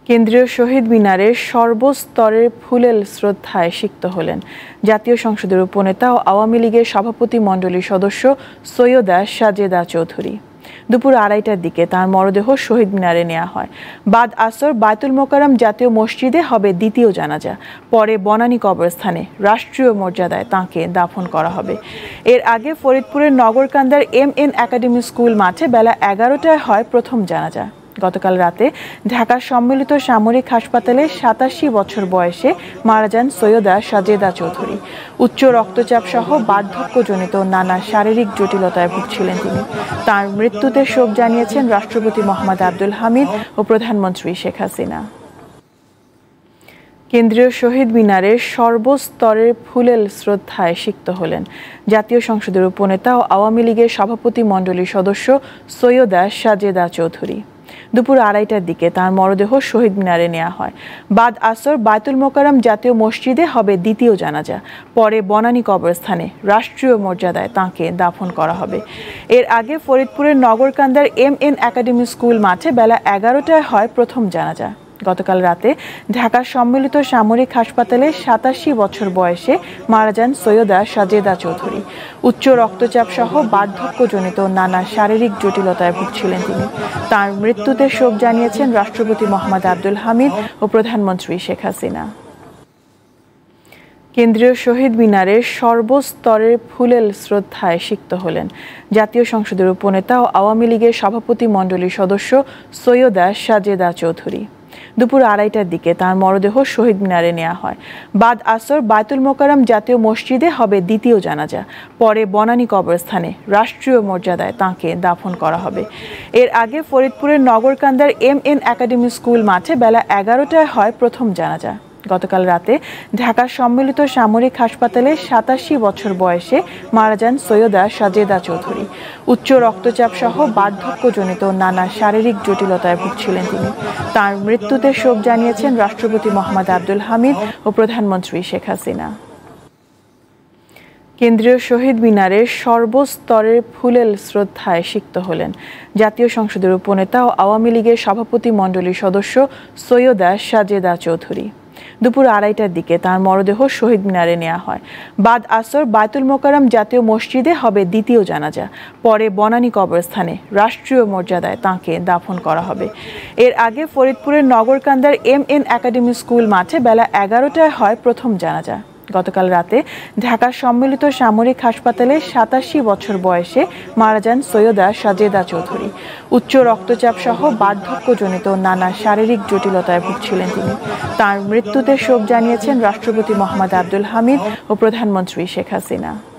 কেন্দ্রীয় শহীদ মিনারের সর্বস্তরের ফুলেল শ্রদ্ধায় সিক্ত হলেন জাতীয় সংসদের উপনেতা ও আওয়ামী লীগের সভাপতিমণ্ডলীর সদস্য সৈয়দা সাজেদা চৌধুরী। দুপুর 2:30টার দিকে তাঁর মরদেহ শহীদ মিনারে নেওয়া হয়। বাদ আসর বায়তুল মোকাররম জাতীয় মসজিদে হবে দ্বিতীয় জানাজা। পরে বনানী কবরস্থানে রাষ্ট্রীয় মর্যাদায় তাঁকে দাফন করা হবে। এর আগে ফরিদপুরের নগরকান্দার এমএন একাডেমি স্কুল মাঠে বেলা 11টায় হয় প্রথম জানাজা। গতকাল রাতে ঢাকার সম্মিলিত সামরিক হাসপাতালে 87 বছর বয়সে মারা যান সৈয়দা সাজেদা চৌধুরী। উচ্চ রক্তচাপ সহ বার্ধক্যজনিত নানা শারীরিক জটিলতায় ভুগছিলেন তিনি। তার মৃত্যুতে শোক জানিয়েছেন রাষ্ট্রপতি মোহাম্মদ আব্দুল হামিদ ও প্রধানমন্ত্রী শেখ হাসিনা। কেন্দ্রীয় শহীদ মিনারের সর্বস্তরের ফুলেল শ্রদ্ধায় সিক্ত হলেন জাতীয় সংসদের উপনেতা ও আওয়ামী লীগের সভাপতিমণ্ডলীর সদস্য সৈয়দা সাজেদা চৌধুরী। দুপুর 2:30টার দিকে তাঁর মরদেহ শহীদ মিনারে নেওয়া হয়। বাদ আসর বায়তুল মোকাররম জাতীয় মসজিদে হবে দ্বিতীয় জানাজা। পরে বনানী কবরস্থানে রাষ্ট্রীয় মর্যাদায় তাঁকে দাফন করা হবে। এর আগে ফরিদপুরের নগরকান্দার এমএন একাডেমি স্কুল মাঠে বেলা 11টায় হয় প্রথম জানাজা। গতকাল রাতে ঢাকার সম্মিলিত সামরিক হাসপাতালে 87 বছর বয়সে মারা যান সৈয়দা সাজেদা চৌধুরী। উচ্চ রক্তচাপ সহ বার্ধক্যজনিত নানা শারীরিক জটিলতায় ভুগছিলেন তিনি। তার মৃত্যুতে শোক জানিয়েছেন রাষ্ট্রপতি মোহাম্মদ আব্দুল হামিদ ও প্রধানমন্ত্রী শেখ হাসিনা। কেন্দ্রীয় শহীদ মিনারের সর্বস্তরের ফুলেল শ্রদ্ধায় সিক্ত হলেন জাতীয় সংসদের উপনেতা ও আওয়ামী লীগের সভাপতিমণ্ডলীর সদস্য সৈয়দা সাজেদা চৌধুরী। দুপুর 2:30টার দিকে তাঁর মরদেহ শহীদ মিনারে নেওয়া হয়। বাদ আসর বায়তুল মোকাররম জাতীয় মসজিদে হবে দ্বিতীয় জানাজা। পরে বনানী কবরস্থানে রাষ্ট্রীয় মর্যাদায় তাঁকে দাফন করা হবে। এর আগে ফরিদপুরের নগরকান্দার এমএন একাডেমি স্কুল মাঠে বেলা 11টায় হয় প্রথম জানাজা। গতকাল রাতে ঢাকার সম্মিলিত সামরিক হাসপাতালে 87 বছর বয়সে মারা যান সৈয়দা সাজেদা চৌধুরী। উচ্চ রক্তচাপ সহ বার্ধক্যজনিত নানা শারীরিক জটিলতায় ভুগছিলেন তিনি। তার মৃত্যুতে শোক জানিয়েছেন রাষ্ট্রপতি মোহাম্মদ আব্দুল হামিদ ও প্রধানমন্ত্রী শেখ হাসিনা। কেন্দ্রীয় শহীদ মিনারের সর্বস্তরের ফুলেল শ্রদ্ধায় সিক্ত হলেন জাতীয় সংসদের উপনেতা ও আওয়ামী লীগের সভাপতিমণ্ডলীর সদস্য সৈয়দা সাজেদা চৌধুরী। দুপুর 2:30টার দিকে তাঁর মরদেহ শহীদ মিনারে নেওয়া হয়। বাদ আসর বায়তুল মোকাররম জাতীয় মসজিদে হবে দ্বিতীয় জানাজা। পরে বনানী কবরস্থানে রাষ্ট্রীয় মর্যাদায় তাঁকে দাফন করা হবে। এর আগে ফরিদপুরের নগরকান্দার এমএন একাডেমি স্কুল মাঠে বেলা 11টায় হয় প্রথম জানাজা। গতকাল রাতে ঢাকার সম্মিলিত সামরিক হাসপাতালে 87 বছর বয়সে মারা যান সৈয়দা সাজেদা চৌধুরী। উচ্চ রক্তচাপ সহ বার্ধক্যজনিত নানা শারীরিক জটিলতায় ভুগছিলেন তিনি। তার মৃত্যুতে শোক জানিয়েছেন রাষ্ট্রপতি মোহাম্মদ আব্দুল হামিদ ও প্রধানমন্ত্রী শেখ হাসিনা।